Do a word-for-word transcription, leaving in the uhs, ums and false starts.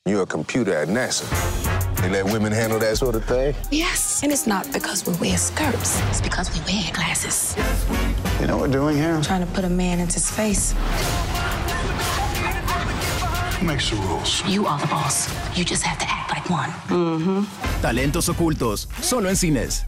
You're a computer at NASA. They let women handle that sort of thing? Yes, and it's not because we wear skirts. It's because we wear glasses. You know what we're doing here? Trying to put a man into space. Who makes the rules? You are the boss. You just have to act like one. Mm-hmm. Talentos Ocultos, solo en Cines.